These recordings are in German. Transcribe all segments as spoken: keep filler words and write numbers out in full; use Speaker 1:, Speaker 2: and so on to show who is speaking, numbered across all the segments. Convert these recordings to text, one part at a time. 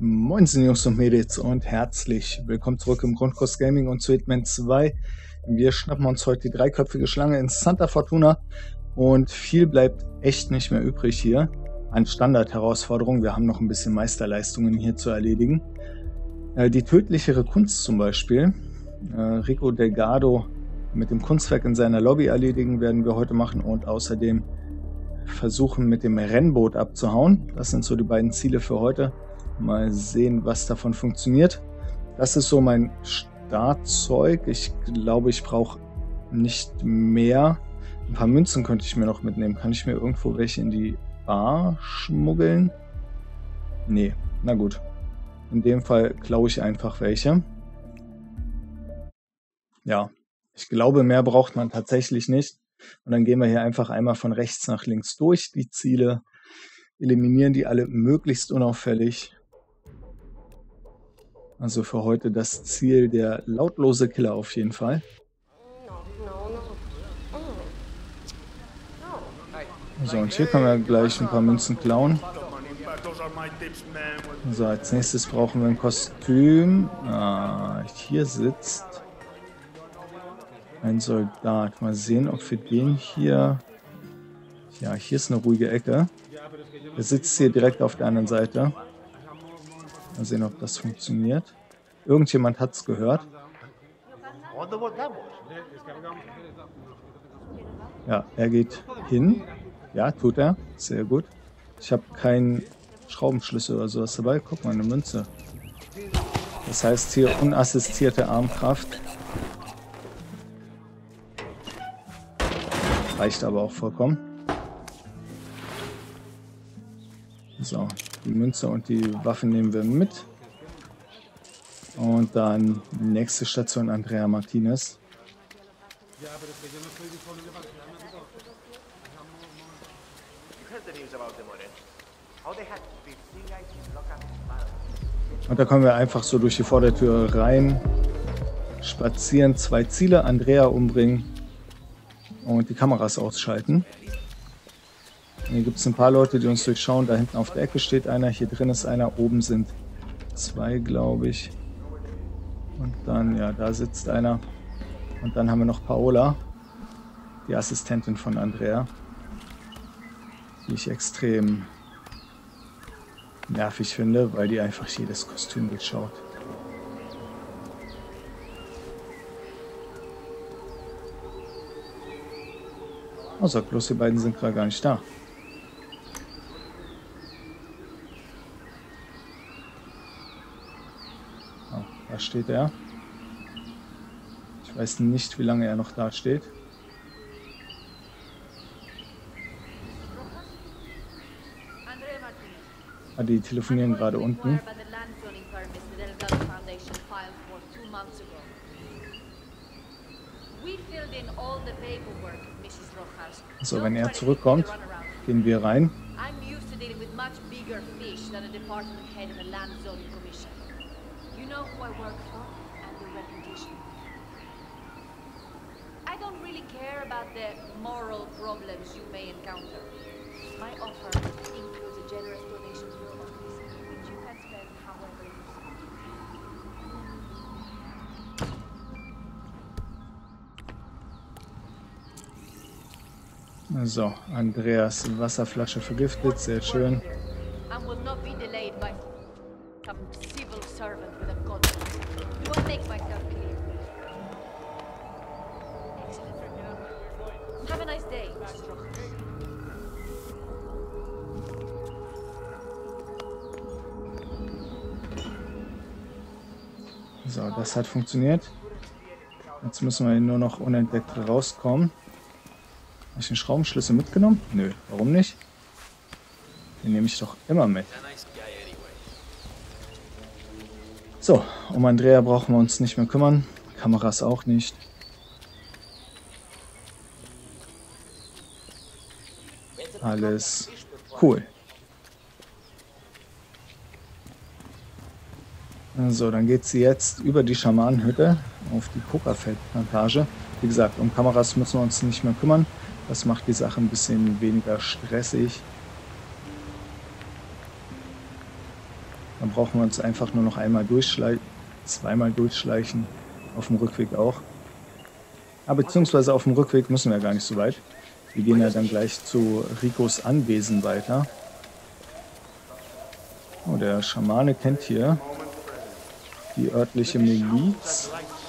Speaker 1: Moin Jungs und Mädels und herzlich willkommen zurück im Grundkurs Gaming und zu Hitman zwei. Wir schnappen uns heute die dreiköpfige Schlange in Santa Fortuna und viel bleibt echt nicht mehr übrig hier an Standard-Herausforderungen. Wir haben noch ein bisschen Meisterleistungen hier zu erledigen. Äh, die tödlichere Kunst zum Beispiel, äh, Rico Delgado mit dem Kunstwerk in seiner Lobby erledigen, werden wir heute machen und außerdem versuchen mit dem Rennboot abzuhauen. Das sind so die beiden Ziele für heute. Mal sehen, was davon funktioniert. Das ist so mein Startzeug. Ich glaube, ich brauche nicht mehr. Ein paar Münzen könnte ich mir noch mitnehmen. Kann ich mir irgendwo welche in die Bar schmuggeln? Nee, na gut. In dem Fall klaue ich einfach welche. Ja, ich glaube, mehr braucht man tatsächlich nicht. Und dann gehen wir hier einfach einmal von rechts nach links durch die Ziele, eliminieren die alle möglichst unauffällig. Also für heute das Ziel der lautlose Killer auf jeden Fall. So, und hier können wir gleich ein paar Münzen klauen. So, als nächstes brauchen wir ein Kostüm. Ah, hier sitzt ein Soldat. Mal sehen, ob wir den hier... Ja, hier ist eine ruhige Ecke. Der sitzt hier direkt auf der anderen Seite. Mal sehen, ob das funktioniert. Irgendjemand hat es gehört. Ja, er geht hin. Ja, tut er. Sehr gut. Ich habe keinen Schraubenschlüssel oder sowas dabei. Guck mal, eine Münze. Das heißt hier unassistierte Armkraft. Reicht aber auch vollkommen. So, die Münze und die Waffe nehmen wir mit. Und dann nächste Station Andrea Martinez. Und da kommen wir einfach so durch die Vordertür rein, spazieren, zwei Ziele, Andrea umbringen und die Kameras ausschalten. Hier gibt es ein paar Leute, die uns durchschauen. Da hinten auf der Ecke steht einer, hier drin ist einer, oben sind zwei, glaube ich. Und dann, ja, da sitzt einer. Und dann haben wir noch Paola, die Assistentin von Andrea, die ich extrem nervig finde, weil die einfach jedes Kostüm durchschaut. Oh, sag bloß, die beiden sind gerade gar nicht da. Oh, da steht er. Ich weiß nicht, wie lange er noch da steht. Ah, die telefonieren gerade unten. So, wenn er zurückkommt, gehen wir rein.
Speaker 2: I don't really care about the moral problems you may encounter. My offer includes a generous donation to your office, which you can spend however you
Speaker 1: see. So, Andreas Wasserflasche vergiftet, sehr schön.
Speaker 2: And will not be delayed by some civil servant with a contract. Do I make myself clear? Have a nice day.
Speaker 1: So, das hat funktioniert. Jetzt müssen wir nur noch unentdeckt rauskommen. Habe ich den Schraubenschlüssel mitgenommen? Nö, warum nicht? Den nehme ich doch immer mit. So, um Andrea brauchen wir uns nicht mehr kümmern. Kameras auch nicht. Alles cool. So, dann geht sie jetzt über die Schamanenhütte auf die Coca-Feldplantage. Wie gesagt, um Kameras müssen wir uns nicht mehr kümmern. Das macht die Sache ein bisschen weniger stressig. Dann brauchen wir uns einfach nur noch einmal durchschleichen, zweimal durchschleichen, auf dem Rückweg auch. Aber beziehungsweise auf dem Rückweg müssen wir gar nicht so weit. Wir gehen ja dann gleich zu Ricos Anwesen weiter. Oh, der Schamane kennt hier die örtliche Miliz.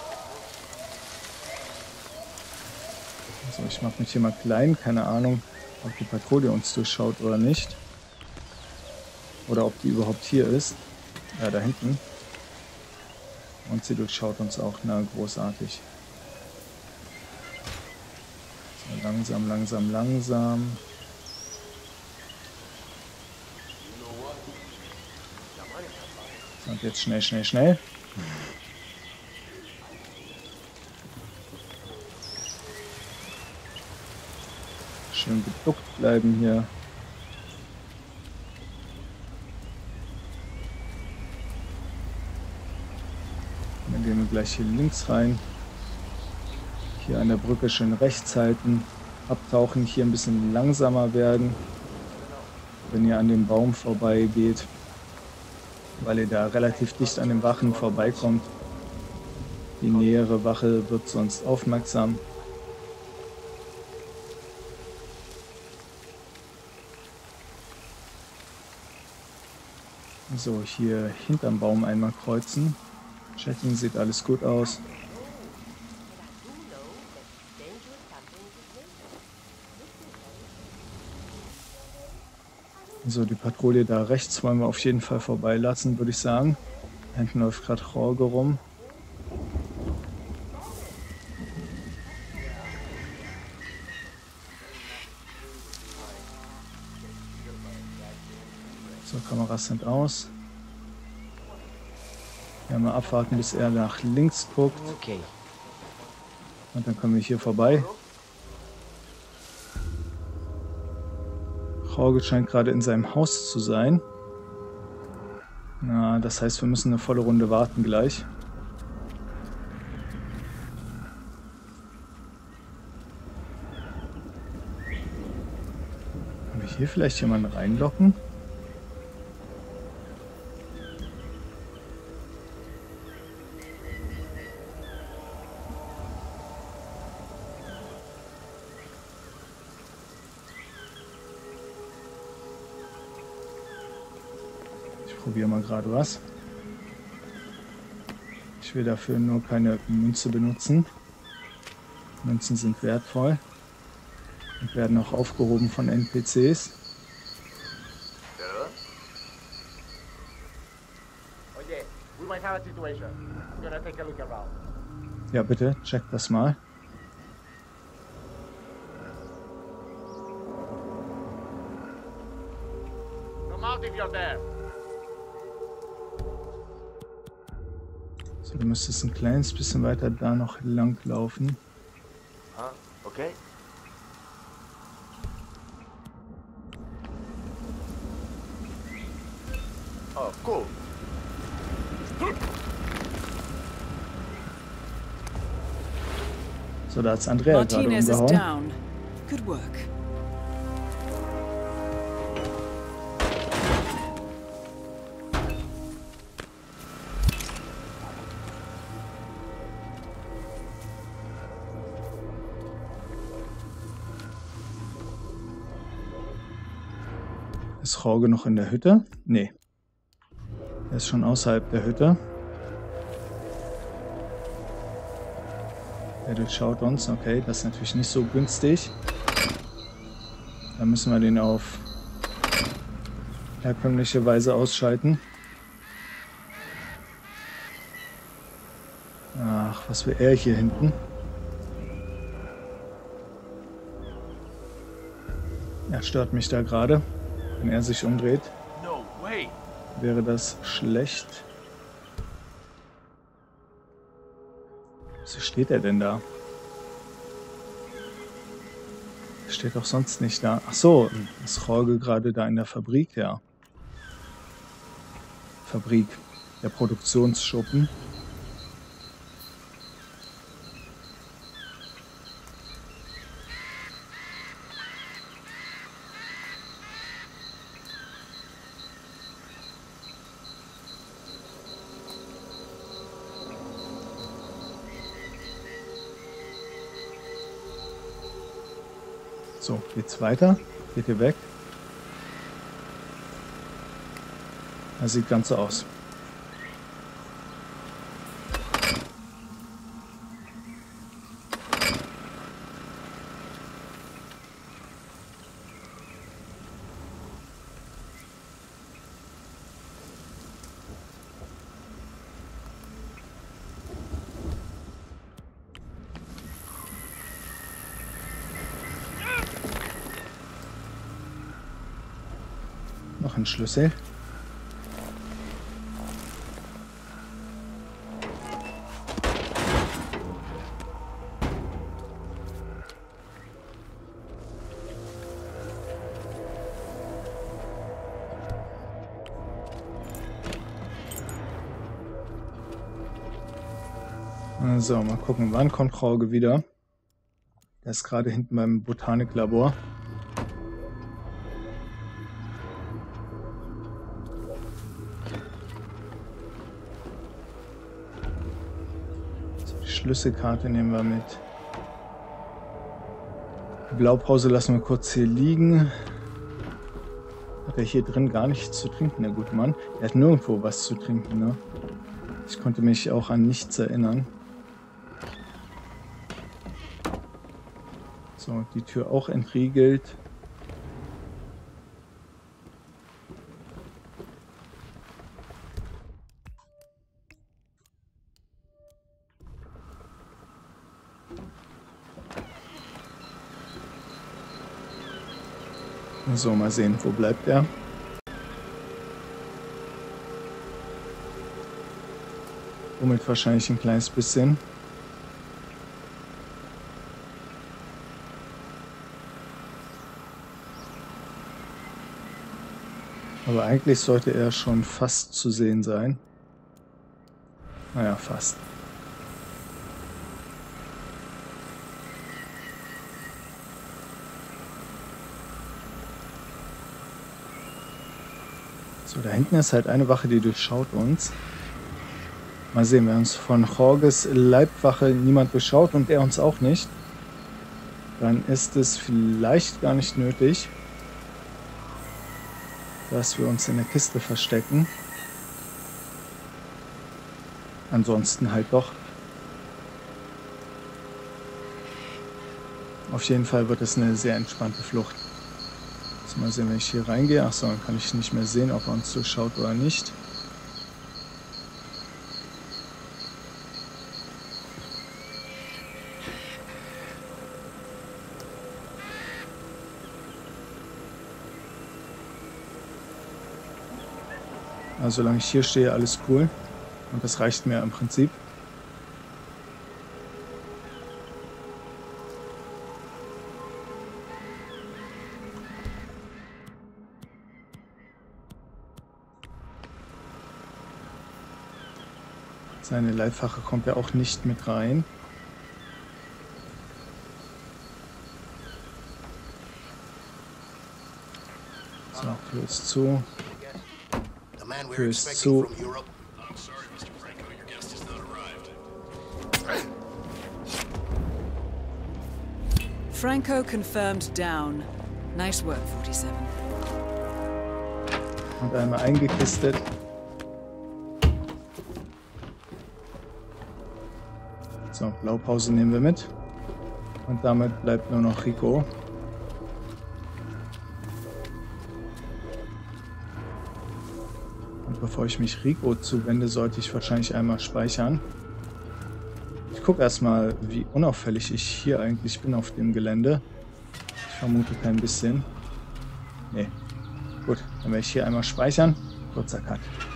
Speaker 1: Also ich mache mich hier mal klein, keine Ahnung, ob die Patrouille uns durchschaut oder nicht. Oder ob die überhaupt hier ist. Ja, da hinten. Und sie durchschaut uns auch. Na, großartig. So, langsam, langsam, langsam. So, und jetzt schnell, schnell, schnell. Schön geduckt bleiben hier. Dann gehen wir gleich hier links rein. Hier an der Brücke schön rechts halten. Abtauchen, hier ein bisschen langsamer werden, wenn ihr an dem Baum vorbeigeht, weil ihr da relativ dicht an den Wachen vorbeikommt. Die nähere Wache wird sonst aufmerksam. So, hier hinterm Baum einmal kreuzen. Checken, sieht alles gut aus. So, die Patrouille da rechts wollen wir auf jeden Fall vorbeilassen, würde ich sagen. Hinten läuft gerade Jorge rum. So, Kameras sind aus. Ja, mal abwarten, bis er nach links guckt. Und dann kommen wir hier vorbei. Jorge scheint gerade in seinem Haus zu sein. Na, das heißt, wir müssen eine volle Runde warten gleich. Können wir hier vielleicht jemanden reinlocken? Probiere mal gerade was. Ich will dafür nur keine Münze benutzen. Münzen sind wertvoll und werden auch aufgehoben von N P Cs. Ja, bitte, check das mal. So, du müsstest ein kleines bisschen weiter da noch lang laufen.
Speaker 3: Ah, okay. Oh, cool.
Speaker 1: So, da hat's Andrea gerade
Speaker 4: Martinez is
Speaker 1: umgehauen.
Speaker 4: down. Good work.
Speaker 1: Ist Jorge noch in der Hütte? Nee. Er ist schon außerhalb der Hütte. Er durchschaut uns. Okay, das ist natürlich nicht so günstig. Da müssen wir den auf herkömmliche Weise ausschalten. Ach, was will er hier hinten? Er stört mich da gerade. Wenn er sich umdreht,
Speaker 3: No way.
Speaker 1: wäre das schlecht. Wieso steht er denn da? Er steht doch sonst nicht da. Ach so, ist Jorge gerade da in der Fabrik? Ja. Fabrik, der Produktionsschuppen. So, geht's weiter? Geht ihr weg? Das sieht ganz so aus. Noch ein Schlüssel. So, mal gucken, wann kommt Jorge wieder? Der ist gerade hinten beim Botaniklabor. Schlüsselkarte nehmen wir mit. Die Blaupause lassen wir kurz hier liegen. Hat er hier drin gar nichts zu trinken, der gute Mann. Er hat nirgendwo was zu trinken, ne? Ich konnte mich auch an nichts erinnern. So, die Tür auch entriegelt. So, mal sehen, wo bleibt er? Womit wahrscheinlich ein kleines bisschen. Aber eigentlich sollte er schon fast zu sehen sein. Naja, fast. So, da hinten ist halt eine Wache, die durchschaut uns. Mal sehen, wenn uns von Jorges Leibwache niemand durchschaut und er uns auch nicht, dann ist es vielleicht gar nicht nötig, dass wir uns in der Kiste verstecken. Ansonsten halt doch. Auf jeden Fall wird es eine sehr entspannte Flucht. Jetzt mal sehen, wenn ich hier reingehe. Achso, dann kann ich nicht mehr sehen, ob er uns durchschaut oder nicht. Also solange ich hier stehe, alles cool. Und das reicht mir im Prinzip. Seine Leibwache kommt ja auch nicht mit rein. So, Tür ist zu. Tür ist zu.
Speaker 4: Franco confirmed down. Nice work, forty-seven.
Speaker 1: Und einmal eingekistet. So, Blaupause nehmen wir mit. Und damit bleibt nur noch Rico. Und bevor ich mich Rico zuwende, sollte ich wahrscheinlich einmal speichern. Ich gucke erstmal, wie unauffällig ich hier eigentlich bin auf dem Gelände. Ich vermute kein bisschen. Nee. Gut, dann werde ich hier einmal speichern. Kurzer Cut.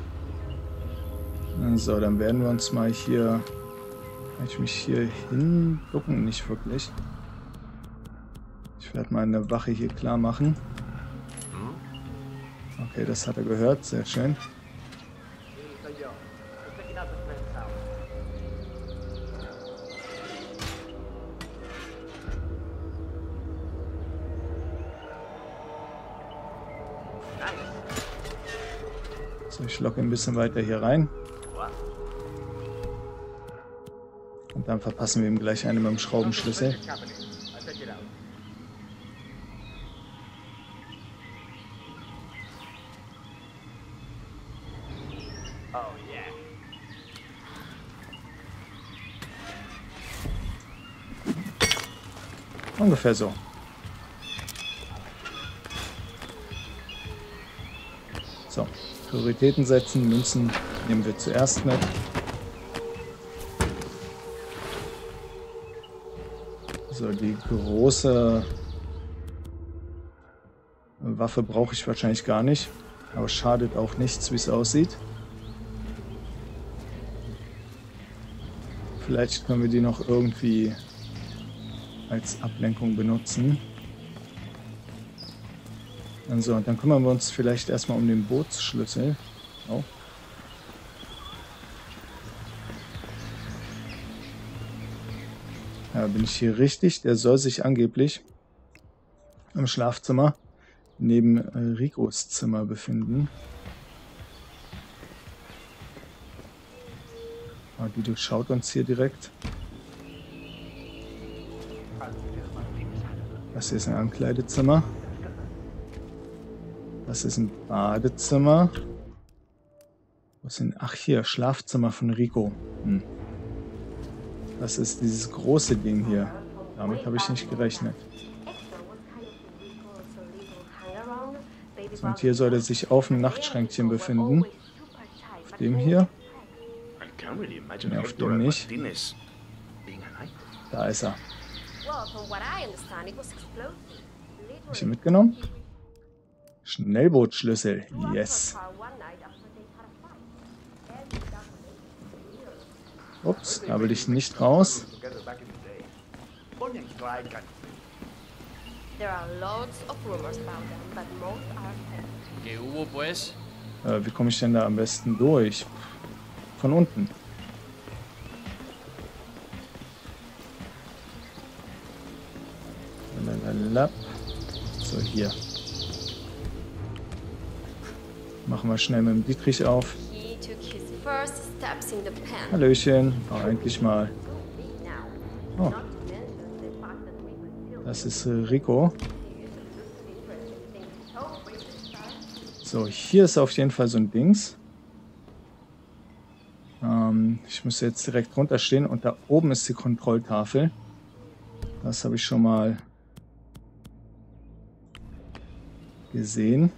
Speaker 1: So, dann werden wir uns mal hier... Kann ich mich hier hinducken? Nicht wirklich. Ich werde mal eine Wache hier klar machen. Okay, das hat er gehört. Sehr schön. So, ich locke ein bisschen weiter hier rein. Und dann verpassen wir ihm gleich eine mit dem Schraubenschlüssel.
Speaker 3: Oh, yeah.
Speaker 1: Ungefähr so. So, Prioritäten setzen, Münzen nehmen wir zuerst mit. So, die große Waffe brauche ich wahrscheinlich gar nicht, aber schadet auch nichts, wie es aussieht. Vielleicht können wir die noch irgendwie als Ablenkung benutzen. Also, und dann kümmern wir uns vielleicht erstmal um den Bootsschlüssel. Oh. Ja, bin ich hier richtig? Der soll sich angeblich im Schlafzimmer neben äh, Ricos Zimmer befinden. Ah, die durchschaut uns hier direkt. Das hier ist ein Ankleidezimmer. Das ist ein Badezimmer. Wo ist denn? Ach hier, Schlafzimmer von Rico. Hm. Das ist dieses große Ding hier. Damit habe ich nicht gerechnet. So, und hier soll er sich auf dem Nachtschränkchen befinden. Auf dem hier. Ne, auf dem nicht. Da ist er. Habe ich ihn mitgenommen? Schnellbootschlüssel. Yes. Ups, da will ich nicht raus. Äh, wie komme ich denn da am besten durch? Von unten. Lalalala. So, hier. Machen wir schnell mit dem Dietrich auf. Hallöchen. Oh, endlich mal. Oh. Das ist äh, Rico. So, hier ist auf jeden Fall so ein Dings. Ähm, ich muss jetzt direkt runterstehen und da oben ist die Kontrolltafel. Das habe ich schon mal gesehen.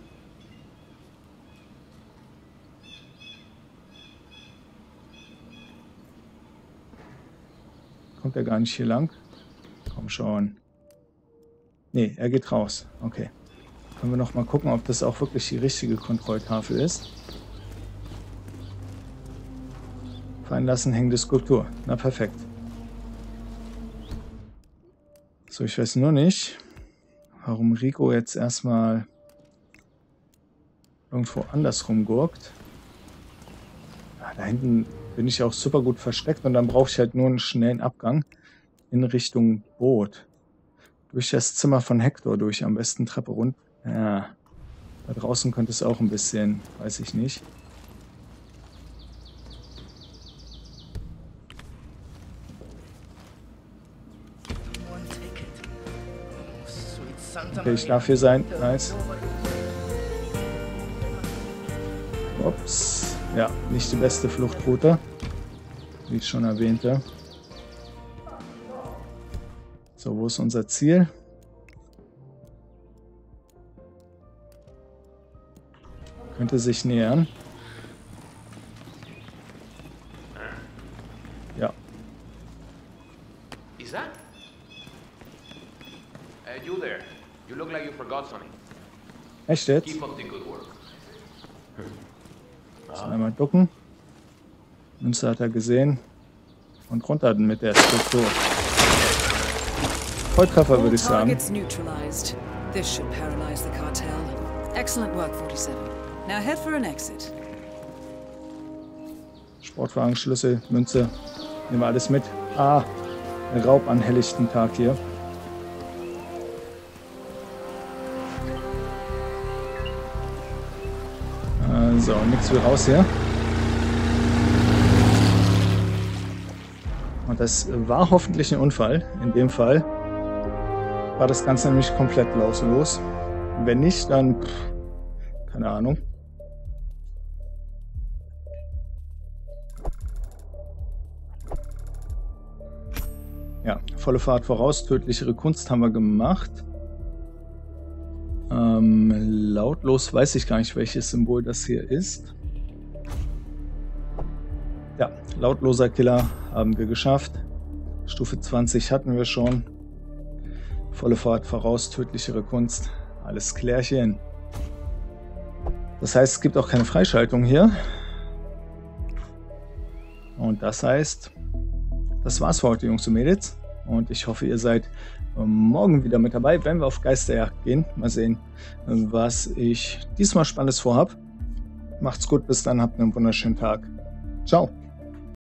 Speaker 1: Kommt er gar nicht hier lang? Komm schon. Nee, er geht raus. Okay. Können wir noch mal gucken, ob das auch wirklich die richtige Kontrolltafel ist. Fallen lassen, hängende Skulptur. Na, perfekt. So, ich weiß nur nicht, warum Rico jetzt erstmal irgendwo anders rumgurkt. Ja, da hinten bin ich auch super gut versteckt und dann brauche ich halt nur einen schnellen Abgang in Richtung Boot. Durch das Zimmer von Hector durch, am besten Treppe runter. Ja, da draußen könnte es auch ein bisschen, weiß ich nicht. Okay, ich darf hier sein. Nice. Ups. Ja, nicht die beste Fluchtroute, wie ich schon erwähnte. So, wo ist unser Ziel? Könnte sich nähern. Ja.
Speaker 3: Is that? Uh, you there? You look like you forgot something.
Speaker 1: Echt jetzt?
Speaker 3: Keep up the good work.
Speaker 1: So, einmal ducken. Münze hat er gesehen. Und runter mit der Struktur. Volltreffer, würde ich sagen.
Speaker 4: Targets neutralized. This should paralyze the cartel. Excellent work, forty-seven. Now head for an exit.
Speaker 1: Sportwagen, Schlüssel, Münze. Nehmen wir alles mit. Ah, ein Raub an helllichten Tag hier. So, nix wie raus hier. Und das war hoffentlich ein Unfall. In dem Fall war das Ganze nämlich komplett lauslos. Wenn nicht, dann pff, keine Ahnung. Ja, volle Fahrt voraus, tödlichere Kunst haben wir gemacht. Ähm, lautlos weiß ich gar nicht, welches Symbol das hier ist. Ja, lautloser Killer haben wir geschafft. Stufe zwanzig hatten wir schon. Volle Fahrt voraus, tödlichere Kunst. Alles klärchen. Das heißt, es gibt auch keine Freischaltung hier. Und das heißt, das war's für heute, Jungs und Mädels. Und ich hoffe, ihr seid morgen wieder mit dabei, wenn wir auf Geisterjagd gehen. Mal sehen, was ich diesmal Spannendes vorhab. Macht's gut, bis dann, habt einen wunderschönen Tag. Ciao.